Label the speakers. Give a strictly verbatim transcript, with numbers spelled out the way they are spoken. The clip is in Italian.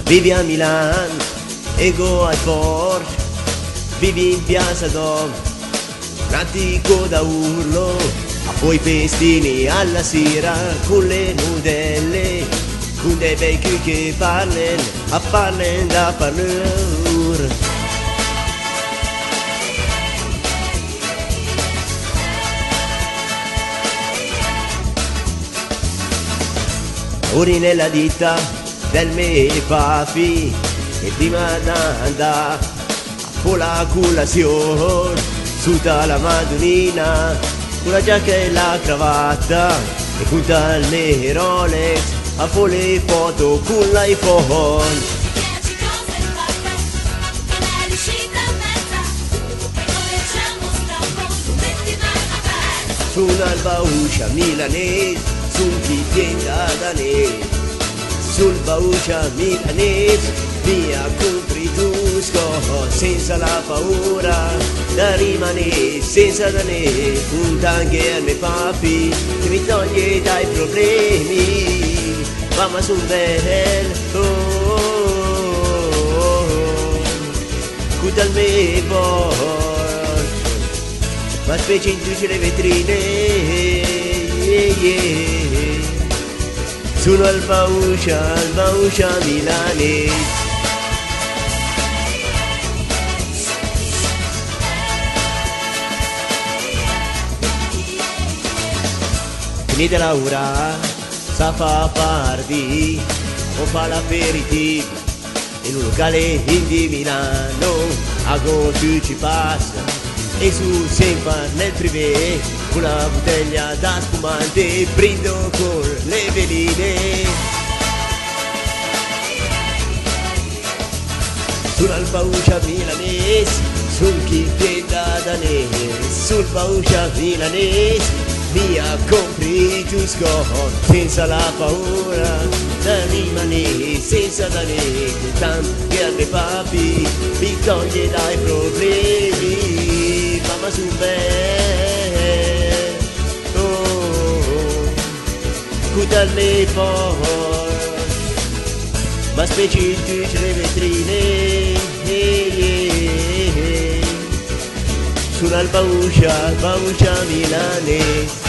Speaker 1: Vivi a Milan, ego al Porsche, vivi in piazza Dom, un attico da urlo, a poi festini alla sera con le nudelle, con dei vecchi che parlano, a parlano da parlare. Ora nella ditta del miei papi e prima d'andare a fare la colazione sotto la Madonnina con la giacca e la cravatta e con le Rolex a fare le foto con l'iPhone.
Speaker 2: Dieci cose fatte, non è riuscita a mezza e cominciamo strappo, metti mano aperta.
Speaker 1: Su un'alba uscia milanese, su un tienda danese, sul baucia milanese, via compri Tusco, senza la paura, da rimanere senza danese, un tanche ai miei papi, che mi toglie dai problemi, mamma sul bel, oh, oh, oh, oh, con dal me Porsche, ma specie in tutte le vetrine, yeah, yeah. Sono al Bauscia, al Bauscia milanese. Finita l'ora, sa fa party, o fa l'aperitivo, in un locale di Milano, a go tu ci passa, e su sempre nel privé, con la bottiglia da spumante, brindo con le veline. Sul Bauscia milanese, sul chi tienda danese, sul Bauscia milanese, via compri Tusco, senza la paura, da rimanere senza danese, tanti altri papi, mi toglie dai problemi, mamma su me, oh, oh, con dalle Porsche, ma specie in tutte le vetrine, eh, eh, eh, sulla Bauscia, Bauscia milanese.